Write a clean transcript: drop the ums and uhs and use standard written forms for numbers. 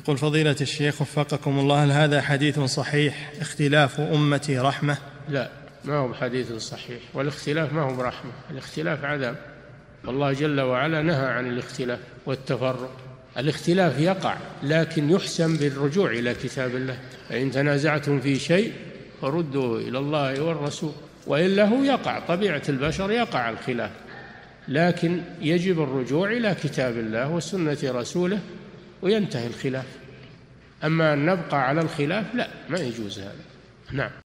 يقول فضيلة الشيخ وفقكم الله، هل هذا حديث صحيح اختلاف أمتي رحمة؟ لا، ما هو بحديث صحيح، والاختلاف ما هو برحمة، الاختلاف عذاب، والله جل وعلا نهى عن الاختلاف والتفرق. الاختلاف يقع لكن يحسن بالرجوع إلى كتاب الله، فإن تنازعتم في شيء فردوا إلى الله والرسول، وإلا هو يقع، طبيعة البشر يقع الخلاف، لكن يجب الرجوع إلى كتاب الله وسنة رسوله وينتهي الخلاف. أما أن نبقى على الخلاف لا، ما يجوز هذا. نعم.